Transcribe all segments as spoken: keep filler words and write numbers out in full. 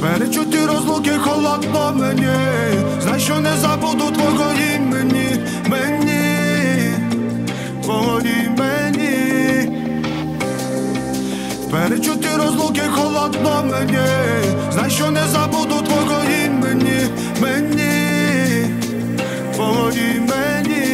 Перечуті розлуки холодно мені, знай, що не забуду твого імені, мені, твого імені. Перечуті розлуки холодно мені, знай, що не забуду твого імені, мені, твого імені.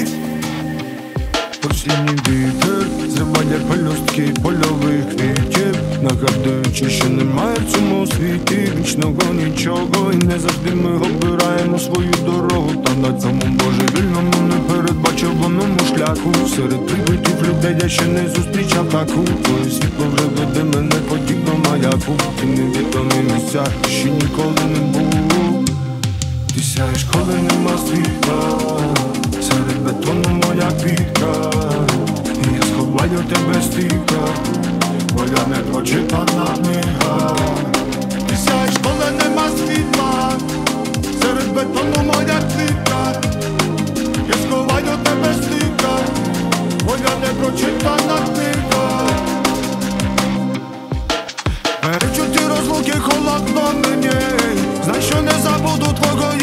Осінній вітер зриває пелюстки польових квітів, нагадуючи, що немає в цьому світі вічного нічого, і не завжди ми обираємо свою дорогу. Та на цьому божевільному непередбачуваному шляху серед прибитих людей я ще не зустрічав таку. Твоє світло вже веде мене подібно маяку, ти невідомі місця, ще ніколи не був. Ти сяєш, коли нема світла, серед бетону моя квітка, і я сховаю тебе стійка, моя непрочитана книга. Ти сяєш, коли нема світла, серед бетону моя квітка, я сховаю тебе стійка, моя непрочитана книга. Перечуті розлуки холодно мені, знай, що не забуду твого